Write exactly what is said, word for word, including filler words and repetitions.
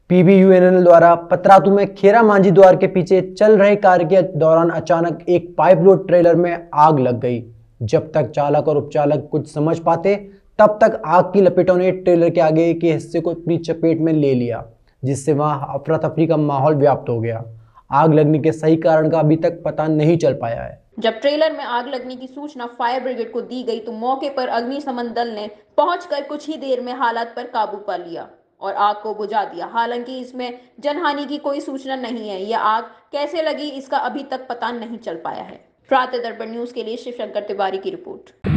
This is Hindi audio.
पीबीयूएनएल द्वारा पतरातू में खेरा मांझी द्वार के पीछे चल रहे कार्य के दौरान अचानक एक पाइप लोड ट्रेलर में आग लग गई। जब तक चालक और उपचालक कुछ समझ पाते तब तक आग की लपेटों ने ट्रेलर के आगे के हिस्से को अपनी चपेट में ले लिया, जिससे वहां अफरा तफरी का माहौल व्याप्त हो गया। आग लगने के सही कारण का अभी तक पता नहीं चल पाया है। जब ट्रेलर में आग लगने की सूचना फायर ब्रिगेड को दी गई तो मौके पर अग्निशमन दल ने पहुंचकर कुछ ही देर में हालात पर काबू पा लिया और आग को बुझा दिया। हालांकि इसमें जनहानि की कोई सूचना नहीं है। यह आग कैसे लगी इसका अभी तक पता नहीं चल पाया है। प्रातः दर्पण न्यूज के लिए शिवशंकर तिवारी की रिपोर्ट।